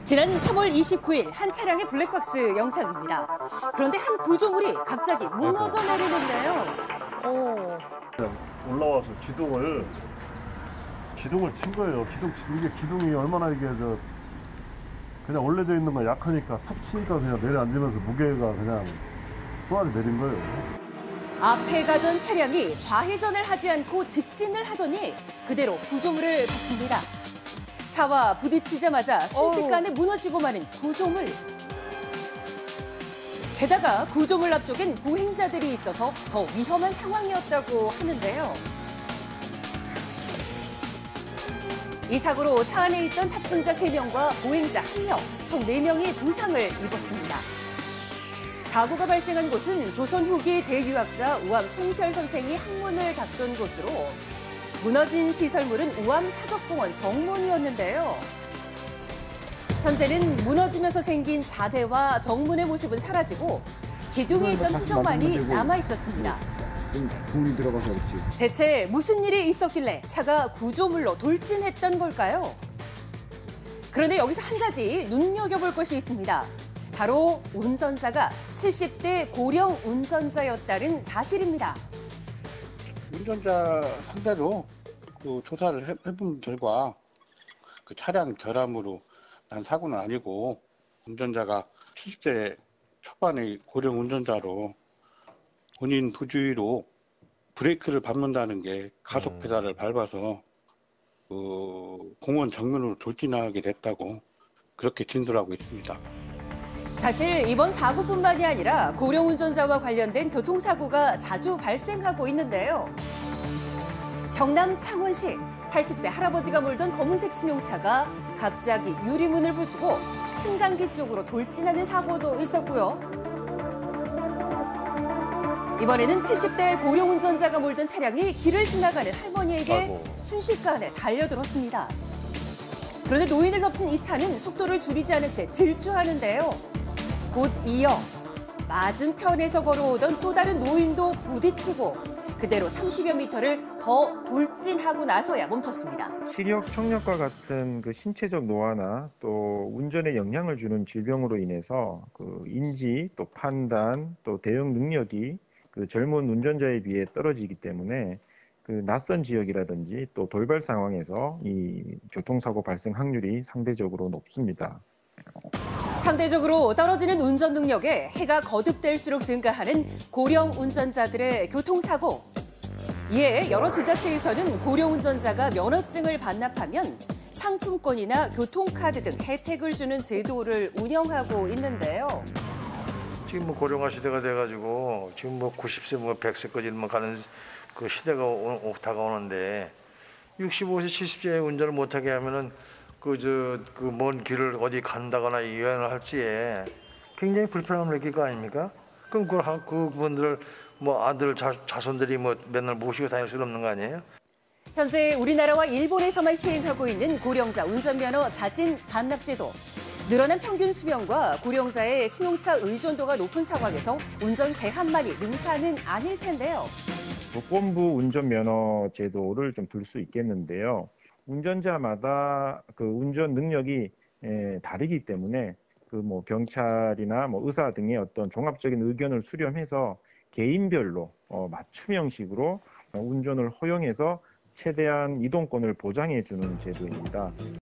지난 3월 29일 한 차량의 블랙박스 영상입니다. 그런데 한 구조물이 갑자기 무너져 내리는데요. 올라와서 기둥을 친 거예요. 이게 기둥이 얼마나 그냥 올려져 있는 거 약하니까 툭 치니까 그냥 내려앉으면서 무게가 그냥 쏘아리 내린 거예요. 앞에 가던 차량이 좌회전을 하지 않고 직진을 하더니 그대로 구조물을 받습니다. 차와 부딪히자마자 순식간에 무너지고 마는 구조물. 게다가 구조물 앞쪽엔 보행자들이 있어서 더 위험한 상황이었다고 하는데요. 이 사고로 차 안에 있던 탑승자 3명과 보행자 1명, 총 4명이 부상을 입었습니다. 사고가 발생한 곳은 조선 후기 대유학자 우암 송시열 선생이 학문을 닦던 곳으로 무너진 시설물은 우암 사적공원 정문이었는데요. 현재는 무너지면서 생긴 자대와 정문의 모습은 사라지고 기둥에 있던 흔적만이 남아 있었습니다. 돈이 들어가서 그렇지. 대체 무슨 일이 있었길래 차가 구조물로 돌진했던 걸까요? 그런데 여기서 한 가지 눈여겨볼 것이 있습니다. 바로 운전자가 70대 고령 운전자였다는 사실입니다. 운전자 상대로 그 조사를 해본 결과 그 차량 결함으로 난 사고는 아니고 운전자가 70대 초반의 고령 운전자로 본인 부주의로 브레이크를 밟는다는 게 가속 페달을 밟아서 그 공원 정면으로 돌진하게 됐다고 그렇게 진술하고 있습니다. 사실 이번 사고뿐만이 아니라 고령 운전자와 관련된 교통사고가 자주 발생하고 있는데요. 경남 창원시 80세 할아버지가 몰던 검은색 승용차가 갑자기 유리문을 부수고 승강기 쪽으로 돌진하는 사고도 있었고요. 이번에는 70대 고령 운전자가 몰던 차량이 길을 지나가는 할머니에게 순식간에 달려들었습니다. 그런데 노인을 덮친 이 차는 속도를 줄이지 않은 채 질주하는데요. 곧 이어 맞은편에서 걸어오던 또 다른 노인도 부딪히고 그대로 30여 미터를 더 돌진하고 나서야 멈췄습니다. 시력, 청력과 같은 그 신체적 노화나 또 운전에 영향을 주는 질병으로 인해서 그 인지, 또 판단, 또 대응 능력이 그 젊은 운전자에 비해 떨어지기 때문에 그 낯선 지역이라든지 또 돌발 상황에서 이 교통사고 발생 확률이 상대적으로 높습니다. 상대적으로 떨어지는 운전 능력에 해가 거듭될수록 증가하는 고령 운전자들의 교통사고. 이에 여러 지자체에서는 고령 운전자가 면허증을 반납하면 상품권이나 교통카드 등 혜택을 주는 제도를 운영하고 있는데요. 지금 뭐 고령화 시대가 돼가지고 지금 뭐 90세, 뭐 100세까지 가는 그 시대가 다가오는데 65세, 70세에 운전을 못하게 하면은 그 먼 길을 어디 간다거나 여행을 할 시에 굉장히 불편함을 느낄 거 아닙니까? 그럼 그분들 뭐 아들 자손들이 뭐 맨날 모시고 다닐 수는 없는 거 아니에요? 현재 우리나라와 일본에서만 시행하고 있는 고령자 운전면허 자진 반납제도. 늘어난 평균 수명과 고령자의 승용차 의존도가 높은 상황에서 운전 제한만이 능사는 아닐 텐데요. 조건부 운전면허 제도를 좀 둘 수 있겠는데요. 운전자마다 그 운전 능력이 다르기 때문에 그 뭐 경찰이나 뭐 의사 등의 어떤 종합적인 의견을 수렴해서 개인별로 맞춤형식으로 운전을 허용해서 최대한 이동권을 보장해 주는 제도입니다.